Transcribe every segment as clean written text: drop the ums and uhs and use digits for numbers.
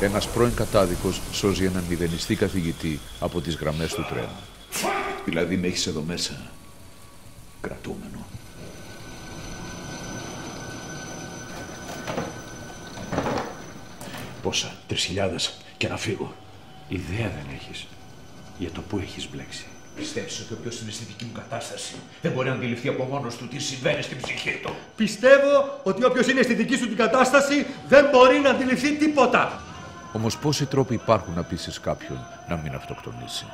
Ένας πρώην κατάδικος σώζει έναν μηδενιστή καθηγητή από τις γραμμές του τρένου. Δηλαδή με έχεις εδώ μέσα κρατούμενο. Πόσα, 3.000 και να φύγω. Ιδέα δεν έχεις για το που έχεις μπλέξει. Πιστεύεις ότι όποιος είναι στη δική μου κατάσταση δεν μπορεί να αντιληφθεί από μόνος του τι συμβαίνει στην ψυχή του? Πιστεύω ότι όποιος είναι στη δική σου την κατάσταση δεν μπορεί να αντιληφθεί τίποτα. Όμως πόσοι τρόποι υπάρχουν να πείσεις κάποιον να μην αυτοκτονήσει?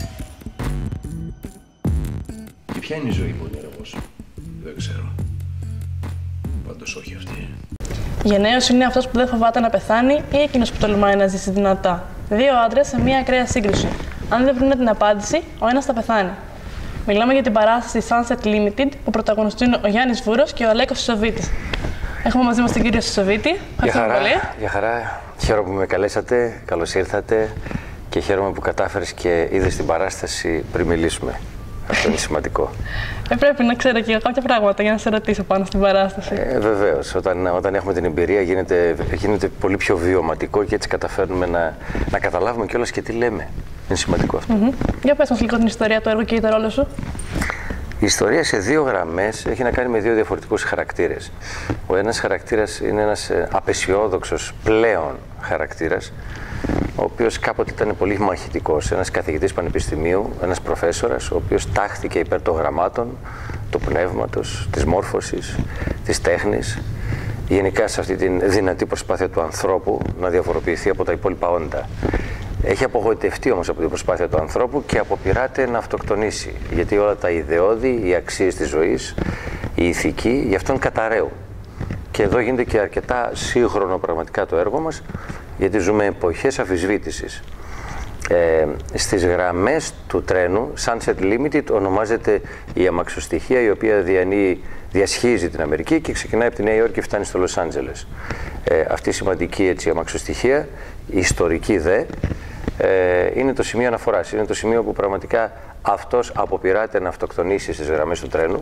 Και ποια είναι η ζωή που ονειρεύω? Δεν ξέρω. Πάντως όχι αυτή. Γενναίος είναι αυτός που δεν φοβάται να πεθάνει ή εκείνος που τολμάει να ζήσει δυνατά. Δύο άντρες σε μια ακραία σύγκρουση. Αν δεν βρουν την απάντηση, ο ένας θα πεθάνει. Μιλάμε για την παράσταση Sunset Limited που πρωταγωνιστούν ο Γιάννης Βούρος και ο Αλέκος Σισοβίτης. Έχουμε μαζί μας τον κύριο Σισοβίτη. Γεια χαρά. Χαίρομαι που με καλέσατε. Καλώς ήρθατε. Και χαίρομαι που κατάφερες και είδες την παράσταση πριν μιλήσουμε. Αυτό είναι σημαντικό. Πρέπει να ξέρω και κάποια πράγματα για να σε ρωτήσω πάνω στην παράσταση. Βεβαίως. Όταν έχουμε την εμπειρία γίνεται πολύ πιο βιωματικό και έτσι καταφέρνουμε να καταλάβουμε κιόλας και τι λέμε. Είναι σημαντικό αυτό. Για πες μας λίγο την ιστορία του έργου και το ρόλο σου. Η ιστορία σε δύο γραμμές έχει να κάνει με δύο διαφορετικούς χαρακτήρες. Ο ένας χαρακτήρας είναι ένας απεσιόδοξος πλέον χαρακτήρας, ο οποίος κάποτε ήταν πολύ μαχητικός, ένας καθηγητής πανεπιστημίου, ένας προφέσορας, ο οποίος τάχθηκε υπέρ των γραμμάτων, του πνεύματος, της μόρφωσης, της τέχνης, γενικά σε αυτή τη δυνατή προσπάθεια του ανθρώπου να διαφοροποιηθεί από τα υπόλοιπα όντα. Έχει απογοητευτεί όμως από την προσπάθεια του ανθρώπου και αποπειράται να αυτοκτονήσει, γιατί όλα τα ιδεώδη, οι αξίες της ζωής, η ηθική, γι' αυτόν καταραίουν. Και εδώ γίνεται και αρκετά σύγχρονο πραγματικά το έργο μας, γιατί ζούμε εποχές αμφισβήτησης. Στις γραμμές του τρένου, Sunset Limited ονομάζεται η αμαξοστοιχεία η οποία διασχίζει την Αμερική και ξεκινάει από τη Νέα Υόρκη και φτάνει στο Λος Άντζελες. Αυτή η σημαντική αμαξοστοιχεία, η ιστορική δε, είναι το σημείο αναφοράς. Είναι το σημείο που πραγματικά αυτός αποπειράται να αυτοκτονήσει στις γραμμές του τρένου.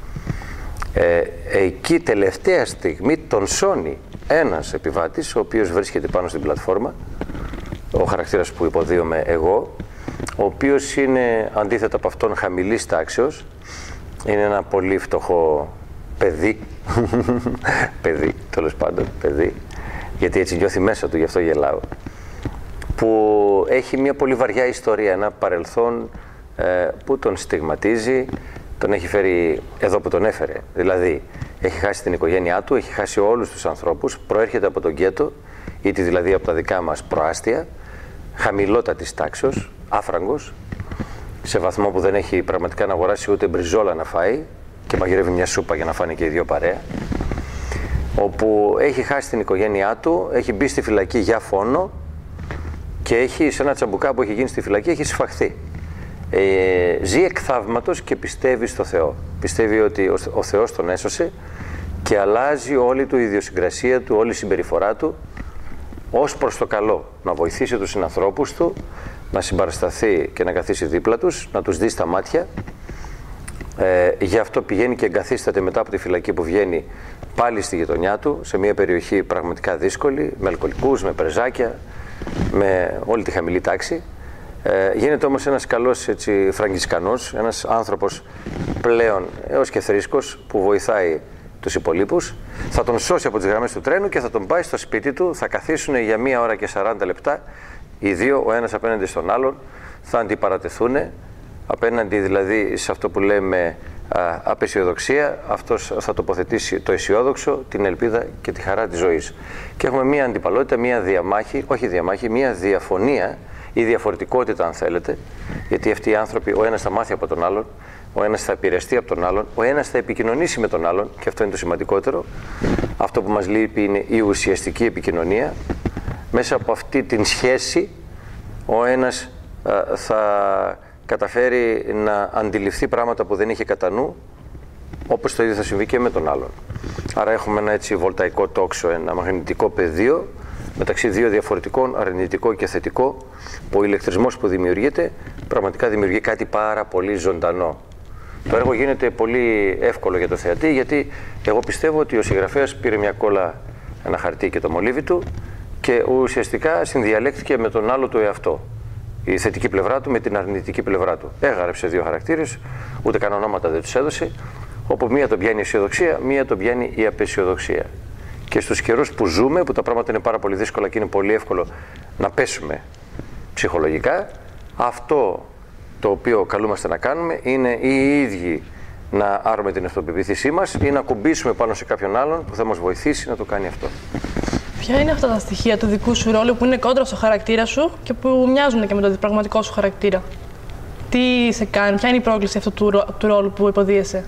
Εκεί τελευταία στιγμή τον σώνει ένας επιβάτης, ο οποίος βρίσκεται πάνω στην πλατφόρμα, ο χαρακτήρας που υποδίωμαι εγώ, ο οποίος είναι αντίθετα από αυτόν χαμηλής τάξεως, είναι ένα πολύ φτωχό παιδί, παιδί, τέλος πάντων, παιδί, γιατί έτσι νιώθει μέσα του, γι' αυτό γελάω, που έχει μια πολύ βαριά ιστορία, ένα παρελθόν που τον στιγματίζει, τον έχει φέρει εδώ που τον έφερε. Δηλαδή, έχει χάσει την οικογένειά του, έχει χάσει όλους τους ανθρώπους, προέρχεται από τον γκέτο, είτε δηλαδή από τα δικά μας προάστια, χαμηλότατης τάξεως, άφραγκος, σε βαθμό που δεν έχει πραγματικά να αγοράσει ούτε μπριζόλα να φάει και μαγειρεύει μια σούπα για να φάνε και οι δύο παρέα, όπου έχει χάσει την οικογένειά του, έχει μπει στη φυλακή για φόνο και έχει σε ένα τσαμπουκά που έχει γίνει στη φυλακή, έχει σφαχθεί. Ζει εκ θαύματος και πιστεύει στο Θεό. Πιστεύει ότι ο Θεός τον έσωσε και αλλάζει όλη του η ιδιοσυγκρασία του, όλη η συμπεριφορά του ως προς το καλό. Να βοηθήσει τους συνανθρώπους του, να συμπαρασταθεί και να καθίσει δίπλα τους, να τους δει στα μάτια. Γι' αυτό πηγαίνει και εγκαθίσταται μετά από τη φυλακή που βγαίνει πάλι στη γειτονιά του, σε μια περιοχή πραγματικά δύσκολη, με αλκοολικούς, με πρεζάκια, με όλη τη χαμηλή τάξη. Γίνεται όμως ένας καλός φραγκισκανός, ένας άνθρωπος πλέον έως και θρήσκος που βοηθάει τους υπολείπους. Θα τον σώσει από τις γραμμές του τρένου και θα τον πάει στο σπίτι του, θα καθίσουν για 1 ώρα και 40 λεπτά οι δύο, ο ένας απέναντι στον άλλον, θα αντιπαρατεθούν απέναντι δηλαδή σε αυτό που λέμε απεσιοδοξία, αυτός θα τοποθετήσει το αισιόδοξο, την ελπίδα και τη χαρά της ζωής. Και έχουμε μία αντιπαλότητα, μία διαμάχη, όχι διαμάχη, μία διαφωνία ή διαφορετικότητα αν θέλετε, γιατί αυτοί οι άνθρωποι, ο ένας θα μάθει από τον άλλον, ο ένας θα επηρεαστεί από τον άλλον, ο ένας θα επικοινωνήσει με τον άλλον και αυτό είναι το σημαντικότερο. Αυτό που μας λείπει είναι η ουσιαστική επικοινωνία. Μέσα από αυτή την σχέση ο ένας θα καταφέρει να αντιληφθεί πράγματα που δεν είχε κατά νου, όπως το ίδιο θα συμβεί και με τον άλλον. Άρα έχουμε ένα έτσι βολταϊκό τόξο, ένα μαγνητικό πεδίο μεταξύ δύο διαφορετικών, αρνητικό και θετικό, που ο ηλεκτρισμός που δημιουργείται πραγματικά δημιουργεί κάτι πάρα πολύ ζωντανό. Το έργο γίνεται πολύ εύκολο για το θεατή, γιατί εγώ πιστεύω ότι ο συγγραφέας πήρε μια κόλλα, ένα χαρτί και το μολύβι του, και ουσιαστικά συνδιαλέκτηκε με τον άλλο του εαυτό. Η θετική πλευρά του με την αρνητική πλευρά του. Έγραψε 2 χαρακτήρες, ούτε καν ονόματα δεν τους έδωσε, όπου μία τον πιάνει η αισιοδοξία, μία τον πιάνει η απαισιοδοξία. Και στους καιρούς που ζούμε, που τα πράγματα είναι πάρα πολύ δύσκολα και είναι πολύ εύκολο να πέσουμε ψυχολογικά, αυτό το οποίο καλούμαστε να κάνουμε είναι οι ίδιοι να άρουμε την αυτοπεποίθησή μας ή να κουμπίσουμε πάνω σε κάποιον άλλον που θα μας βοηθήσει να το κάνει αυτό. Ποια είναι αυτά τα στοιχεία του δικού σου ρόλου που είναι κόντρα στο χαρακτήρα σου και που μοιάζουν και με τον πραγματικό σου χαρακτήρα? Τι σε κάνει, ποια είναι η πρόκληση αυτού του ρόλου που υποδίεσαι?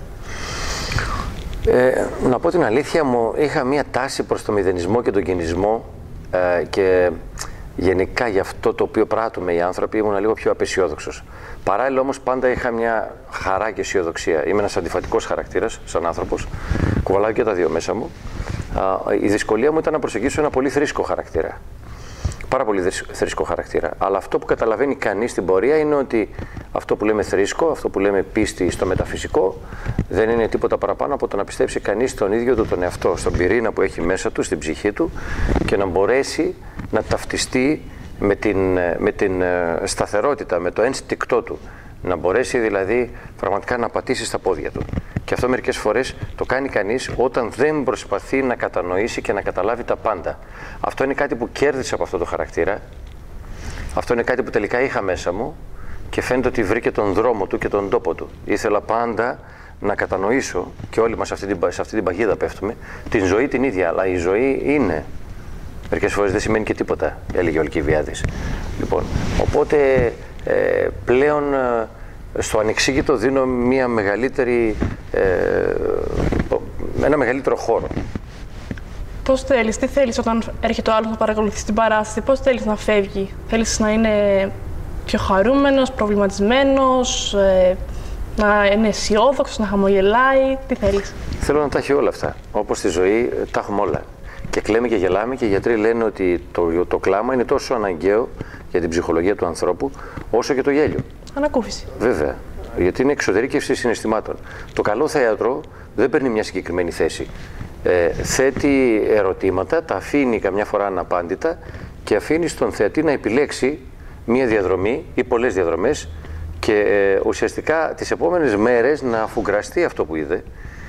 Να πω την αλήθεια μου, είχα μία τάση προς το μηδενισμό και τον κινησμό και γενικά για αυτό το οποίο πράττουμε οι άνθρωποι ήμουν λίγο πιο απαισιόδοξος. Παράλληλα όμως πάντα είχα μια χαρά και αισιοδοξία. Είμαι ένας αντιφατικός χαρακτήρας σαν άνθρωπος, κουβαλάω και τα δύο μέσα μου. Η δυσκολία μου ήταν να προσεγγίσω ένα πολύ θρήσκο χαρακτήρα. Πάρα πολύ θρήσκο χαρακτήρα. Αλλά αυτό που καταλαβαίνει κανείς στην πορεία είναι ότι αυτό που λέμε θρήσκο, αυτό που λέμε πίστη στο μεταφυσικό, δεν είναι τίποτα παραπάνω από το να πιστέψει κανείς στον ίδιο του τον εαυτό, στον πυρήνα που έχει μέσα του, στην ψυχή του και να μπορέσει να ταυτιστεί με την σταθερότητα, με το ένστικτό του. Να μπορέσει δηλαδή πραγματικά να πατήσει στα πόδια του. Και αυτό μερικές φορές το κάνει κανείς όταν δεν προσπαθεί να κατανοήσει και να καταλάβει τα πάντα. Αυτό είναι κάτι που κέρδισα από αυτό το χαρακτήρα. Αυτό είναι κάτι που τελικά είχα μέσα μου και φαίνεται ότι βρήκε τον δρόμο του και τον τόπο του. Ήθελα πάντα να κατανοήσω, και όλοι μας σε αυτή την παγίδα πέφτουμε, την ζωή την ίδια. Αλλά η ζωή είναι. Μερικές φορές δεν σημαίνει και τίποτα, έλεγε ο Αλκιβιάδης. Λοιπόν, οπότε πλέον στο ανεξήγητο δίνω ένα μεγαλύτερο χώρο. Πώς θέλεις, τι θέλεις όταν έρχεται ο άλλος να παρακολουθείς την παράσταση, πώς θέλεις να φεύγει? Θέλεις να είναι πιο χαρούμενος, προβληματισμένος, να είναι αισιόδοξος, να χαμογελάει, τι θέλεις? Θέλω να τα έχει όλα αυτά. Όπως στη ζωή τα έχουμε όλα. Και κλαίμε και γελάμε και οι γιατροί λένε ότι το κλάμα είναι τόσο αναγκαίο για την ψυχολογία του ανθρώπου όσο και το γέλιο. Ανακούφιση. Βέβαια. Γιατί είναι εξωτερήκευση συναισθημάτων. Το καλό θέατρο δεν παίρνει μια συγκεκριμένη θέση. Θέτει ερωτήματα, τα αφήνει καμιά φορά αναπάντητα και αφήνει στον θεατή να επιλέξει μία διαδρομή ή πολλές διαδρομές και ουσιαστικά τις επόμενες μέρες να αφουγκραστεί αυτό που είδε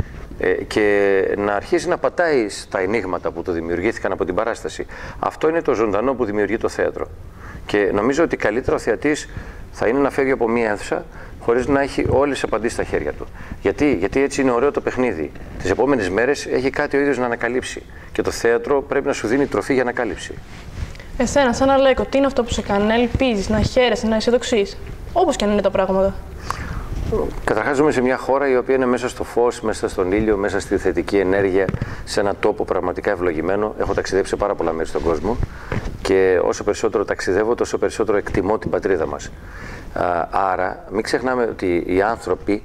και να αρχίσει να πατάει στα ενίγματα που του δημιουργήθηκαν από την παράσταση. Αυτό είναι το ζωντανό που δημιουργεί το θέατρο. Και νομίζω ότι καλύτερα ο θεατής θα είναι να φεύγει από μία αίθουσα χωρίς να έχει όλες τις απαντήσεις στα χέρια του. Γιατί έτσι είναι ωραίο το παιχνίδι. Τις επόμενες μέρες έχει κάτι ο ίδιος να ανακαλύψει. Και το θέατρο πρέπει να σου δίνει τροφή για ανακάλυψη. Εσένα, σαν Αλέκο, τι είναι αυτό που σε κάνει να ελπίζεις, να χαίρεσαι, να αισιοδοξείς, όπως και αν είναι τα πράγματα? Καταρχάς, ζούμε σε μια χώρα η οποία είναι μέσα στο φως, μέσα στον ήλιο, μέσα στη θετική ενέργεια, σε έναν τόπο πραγματικά ευλογημένο. Έχω ταξιδέψει σε πάρα πολλά μέρη στον κόσμο και όσο περισσότερο ταξιδεύω, τόσο περισσότερο εκτιμώ την πατρίδα μας. Άρα, μην ξεχνάμε ότι οι άνθρωποι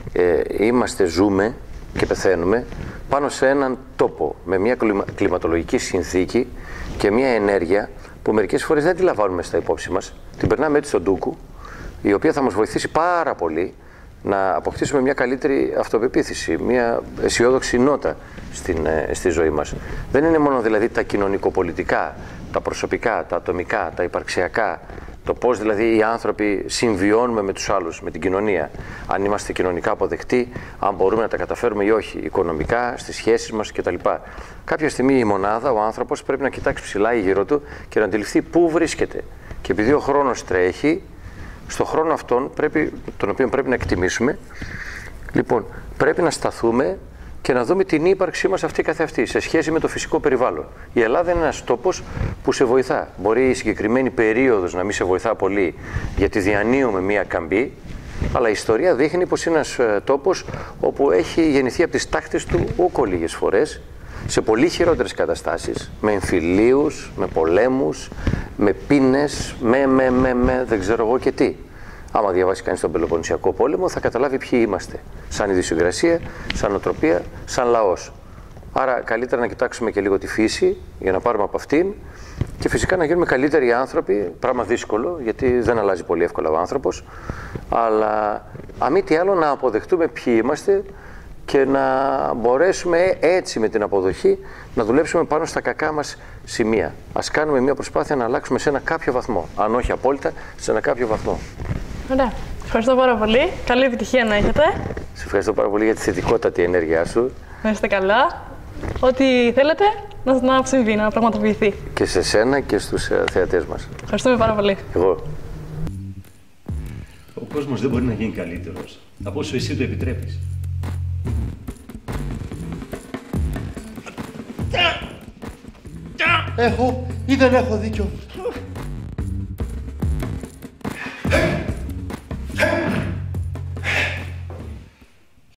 ζούμε και πεθαίνουμε πάνω σε έναν τόπο με μια κλιματολογική συνθήκη και μια ενέργεια που μερικές φορές δεν τη λαμβάνουμε στα υπόψη μας. Την περνάμε έτσι στον ντούκου, η οποία θα μας βοηθήσει πάρα πολύ να αποκτήσουμε μια καλύτερη αυτοπεποίθηση, μια αισιόδοξη νότα στη ζωή μας. Δεν είναι μόνο δηλαδή τα κοινωνικοπολιτικά, τα προσωπικά, τα ατομικά, τα υπαρξιακά, το πώς δηλαδή οι άνθρωποι συμβιώνουμε με τους άλλους, με την κοινωνία, αν είμαστε κοινωνικά αποδεκτοί, αν μπορούμε να τα καταφέρουμε ή όχι, οικονομικά, στις σχέσεις μας κτλ. Κάποια στιγμή η μονάδα, ο άνθρωπος πρέπει να κοιτάξει ψηλά γύρω του και να αντιληφθεί πού βρίσκεται. Και επειδή ο χρόνος τρέχει, στον χρόνο αυτόν, τον οποίο πρέπει να εκτιμήσουμε, λοιπόν, πρέπει να σταθούμε και να δούμε την ύπαρξή μας αυτή καθεαυτή σε σχέση με το φυσικό περιβάλλον. Η Ελλάδα είναι ένας τόπος που σε βοηθά. Μπορεί η συγκεκριμένη περίοδος να μην σε βοηθά πολύ, γιατί διανύουμε μία καμπή, αλλά η ιστορία δείχνει πως είναι ένας τόπος όπου έχει γεννηθεί από τις τάχτες του ούκο λίγες φορές, σε πολύ χειρότερες καταστάσεις, με εμφυλίους, με πολέμους, με πίνες, δεν ξέρω εγώ και τι. Άμα διαβάσει κανείς τον Πελοποννησιακό πόλεμο, θα καταλάβει ποιοι είμαστε. Σαν ιδιοσυγκρασία, σαν νοοτροπία, σαν λαός. Άρα, καλύτερα να κοιτάξουμε και λίγο τη φύση για να πάρουμε από αυτήν και φυσικά να γίνουμε καλύτεροι άνθρωποι. Πράγμα δύσκολο, γιατί δεν αλλάζει πολύ εύκολα ο άνθρωπος. Αλλά, αν μη τι άλλο, να αποδεχτούμε ποιοι είμαστε και να μπορέσουμε έτσι με την αποδοχή να δουλέψουμε πάνω στα κακά μας σημεία. Ας κάνουμε μια προσπάθεια να αλλάξουμε σε ένα κάποιο βαθμό. Αν όχι απόλυτα, σε ένα κάποιο βαθμό. Ωραία. Ευχαριστώ πάρα πολύ. Καλή επιτυχία να έχετε. Σε ευχαριστώ πάρα πολύ για τη θετικότατη ενέργειά σου. Να είστε καλά. Ό,τι θέλετε να συμβεί, να πραγματοποιηθεί. Και σε σένα και στους θεατές μας. Ευχαριστούμε πάρα πολύ. Εγώ. Ο κόσμος δεν μπορεί να γίνει καλύτερος από όσο εσύ το επιτρέπεις. Έχω ή δεν έχω δίκιο?